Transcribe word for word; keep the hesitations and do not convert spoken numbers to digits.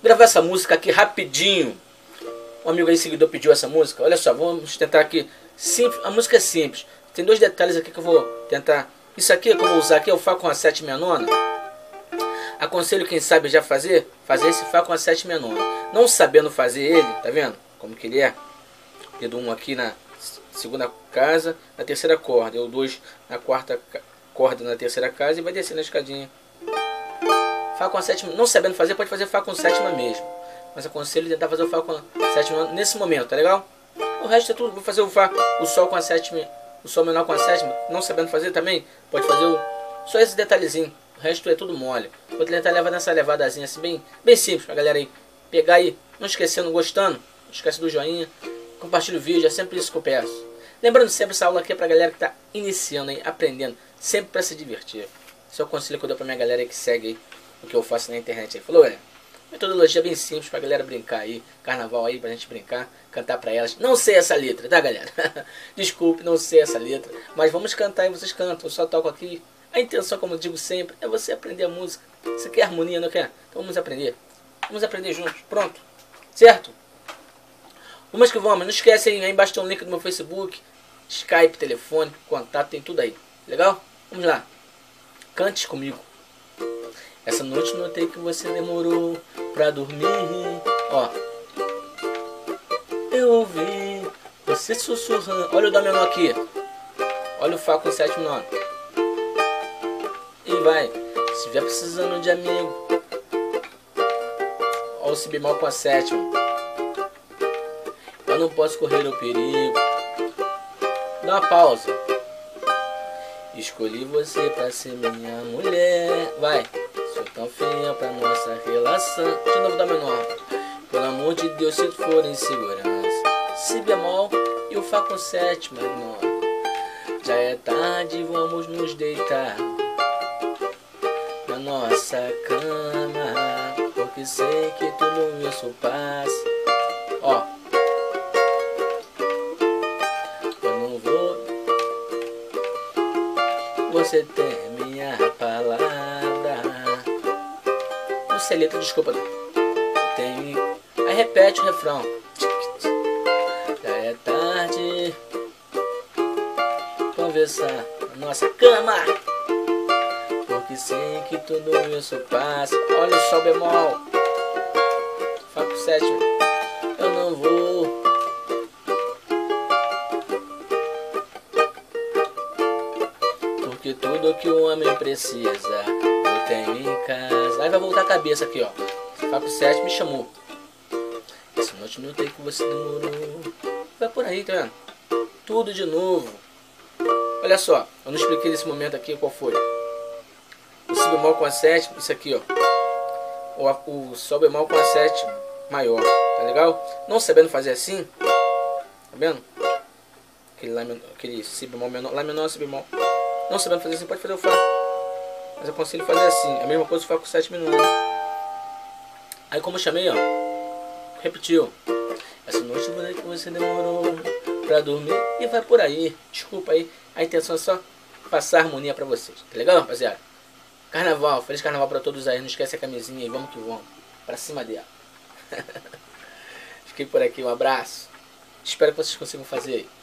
gravar essa música aqui rapidinho. Um amigo aí, seguidor, pediu essa música. Olha só, vamos tentar aqui. Simples, a música é simples. Tem dois detalhes aqui que eu vou tentar. Isso aqui que eu vou usar aqui é o Fá com a sétima e a nona. Aconselho quem sabe já fazer, fazer esse Fá com a sétima e a nona. Não sabendo fazer ele, tá vendo? Como que ele é? Dedo um aqui na segunda casa, na terceira corda. E o dois na quarta corda na terceira casa e vai descendo a escadinha. Fá com a sétima, não sabendo fazer, pode fazer Fá com sétima mesmo. Mas aconselho tentar fazer o Fá com a sétima nesse momento, tá legal? O resto é tudo, vou fazer o Fá, o Sol com a sétima, o Sol menor com a sétima, não sabendo fazer também, pode fazer o, só esse detalhezinho. O resto é tudo mole. Vou tentar levar nessa levadazinha assim, bem, bem simples pra galera aí pegar aí, não esquecendo, gostando, não esquece do joinha, compartilha o vídeo, é sempre isso que eu peço. Lembrando sempre, essa aula aqui é pra galera que tá iniciando aí, aprendendo, sempre pra se divertir. Esse é o conselho que eu dou pra minha galera aí que segue aí o que eu faço na internet aí. Falou, é? Metodologia bem simples pra galera brincar aí, carnaval aí pra gente brincar, cantar pra elas. Não sei essa letra, tá galera? Desculpe, não sei essa letra, mas vamos cantar e vocês cantam, eu só toco aqui. A intenção, como eu digo sempre, é você aprender a música. Você quer harmonia, não quer? Então vamos aprender. Vamos aprender juntos, pronto, certo? Vamos que vamos, não esquece aí, aí embaixo tem um link do meu Facebook, Skype, telefone, contato, tem tudo aí, legal? Vamos lá, cante comigo. Essa noite notei que você demorou pra dormir, ó. Eu ouvi você sussurrando, olha o Dó menor aqui, olha o Fá com sétimo nona. E vai, se estiver precisando de amigo, olha o Si bemol com a sétima. Eu não posso correr o perigo. Dá uma pausa. Escolhi você pra ser minha mulher. Vai. Sou tão fiel pra nossa relação. De novo Dó menor. Pelo amor de Deus, se for em segurança. Si bemol e o Fá com sétima menor. Já é tarde, vamos nos deitar na nossa cama, porque sei que tudo isso passa. Ó, eu não vou. Você tem minha palavra. Não sei letra, desculpa. Tem. Aí repete o refrão. Já é tarde. Conversar na nossa cama, porque sei que tudo isso passa. Olha o Sol bemol, Fá com sétima. Eu não vou. Porque tudo que o homem precisa eu tenho em casa. Aí vai voltar a cabeça aqui, ó. Fá com sétima me chamou. Essa noite notei que você demorou. Vai por aí, tá vendo? Tudo de novo. Olha só, eu não expliquei nesse momento aqui qual foi. O Si bemol com a sétima, isso aqui, ó. O, o Sol bemol com a sétima maior, tá legal? Não sabendo fazer assim, tá vendo? Aquele, lá, aquele Si bemol menor, Lá menor, Si bemol. Não sabendo fazer assim, pode fazer o Fá. Mas eu aconselho fazer assim, a mesma coisa que o Fá com sétima menor. Aí como eu chamei, ó, repetiu. Essa noite eu vou que você demorou pra dormir e vai por aí. Desculpa aí, a intenção é só passar harmonia pra vocês, tá legal, rapaziada? Carnaval, feliz carnaval pra todos aí. Não esquece a camisinha aí, vamos que vamos. Pra cima dela. Fiquei por aqui, um abraço. Espero que vocês consigam fazer aí.